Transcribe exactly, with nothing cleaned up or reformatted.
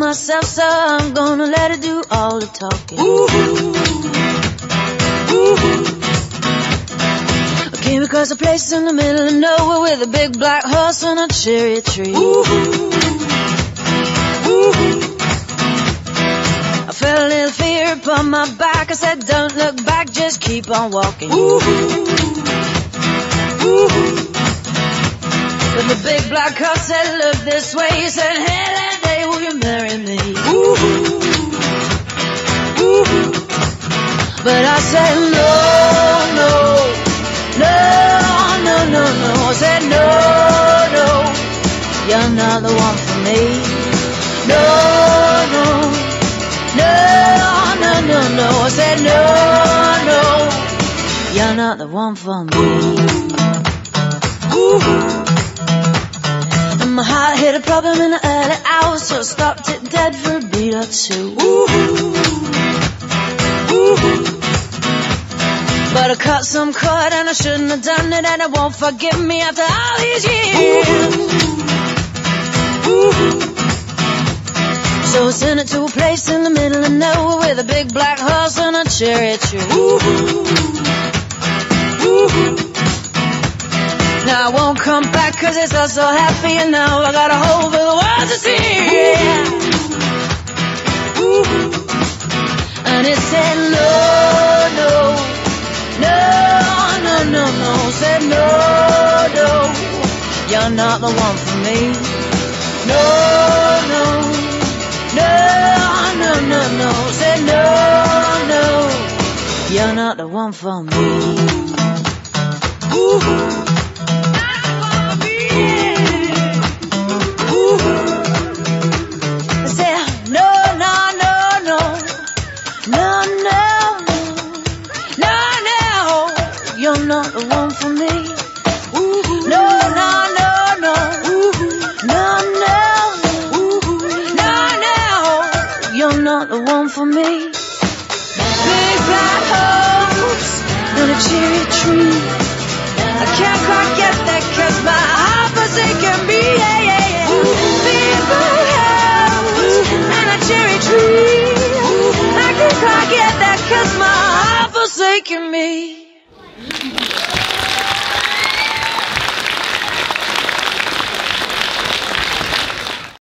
myself, so I'm gonna let it do all the talking. Ooh, ooh. I came across a place in the middle of nowhere with a big black horse and a cherry tree. Ooh, ooh. I felt a little fear upon my back. I said, don't look back, just keep on walking. Ooh, ooh. But the big black horse said, look this way. He said, hey, that day, will you marry me? Ooh, ooh. But I said, no, no, no, no, no, no. I said, no, no, you're not the one for me. No, no, no, no, no, no. I said, no, no, you're not the one for me. Ooh. My heart hit a problem in the early hours, so I stopped it dead for a beat or two. Ooh, ooh. But I cut some cord and I shouldn't have done it, and it won't forgive me after all these years. Ooh, ooh. So I sent it to a place in the middle of nowhere with a big black horse and a cherry tree. Ooh, ooh. Now I won't come back cause it's all so happy, and now I got a hole for the world to see. Ooh. And it said no, no, no, no, no, no. Said no, no, you're not the one for me. No, no, no, no, no, no. Said no, no, you're not the one for me. Ooh. You're not the one for me. Ooh. No, no, no, no. Ooh. No, no. Ooh. No, no. You're not the one for me. Big black horse and a cherry tree. I can't quite get that cause my heart forsaken me. Yeah, yeah, yeah. Big black horse and a cherry tree. I can't quite get that cause my heart forsaken me.